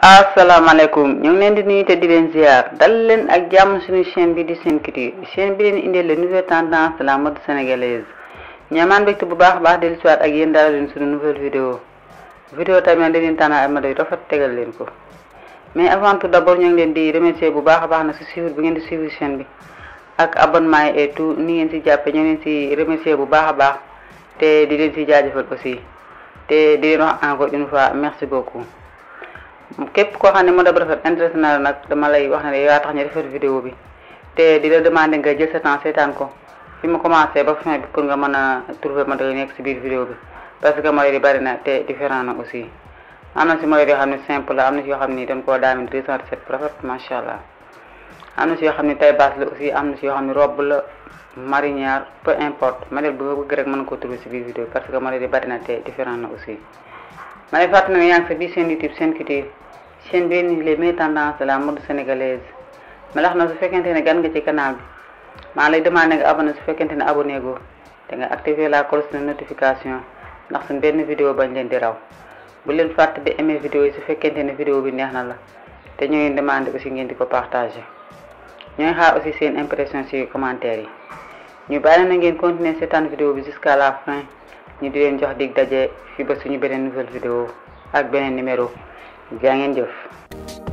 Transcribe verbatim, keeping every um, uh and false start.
asalaamaaleykum ñu ngi leen di nuyu te di leen ziar dal leen ak jàmm suñu chaîne bi di Sen Culture chaîne bi leen indee les nouvelles tendances de la mode sénégalaise ñaamaan mbégte bu baax a baax dellu siwaat ak yéen daal leen suñu nouvelle vidéo vidéo tamit dañ leen tànnal ay mode yu rafet tegal leen ko mais avant tout d'abord ñu ngi leen di remercier bu baax a baax na si suivre bi ngeen di suivre chaîne bi ak abonnement yi et tout ni ngeen si jàppee ñu leen si remercier bu baax a baax te di leen si jaajëfal aussi te di leen wax encore une fois merci beaucoup. képp koo xam ne mode bu rafet intéressé na la nag dama lay wax ne yaa tax ñu defar vidéo bi te di la demander nga jël sa temps seetaan ko fi mu commencé ba fin bi pour nga mën a trouver modèle yi nekk si biir vidéo bi parce que modèle yi bari na te différent na aussi am na si modèle yoo xam ne simple la am na si yoo xam ne dañ koo daamine deux cent dix-sept rafet macha allah am na si yoo xam ne taille basse la aussi am na si yoo xam ne robe la marinière peu importe modèle bu nga bëgg rek mën nga ko trouver si biir vidéo parce que modèle yi bari na te différent na aussi ma lay fàttali ne yaa ngi sa biir seen YouTube Sen Culture chaîne bi ni les meilleures tendances de la mode sénégalaise ma lax na su fekkente ne gan nga ci canal bi maa lay demandé nga abonné su fekkente ne abonné go te nga activer la cloche de notification ndax suñ benn vidéo bañ leen di raw bu leen fàtte di aimer vidéo yi su fekkente ne vidéo bi neex na la te ñoo ngi demandé aussi ngeen di ko partager ñooy xaar aussi seen impression ci commentaire yi ñu bàyyi na ngeen continuer seetaan vidéo bi jusqu'à la fin ñu di leen jox dig daje fi ba suñu beneen nouvelle vidéo ak beneen numéro jaa ngeen jëf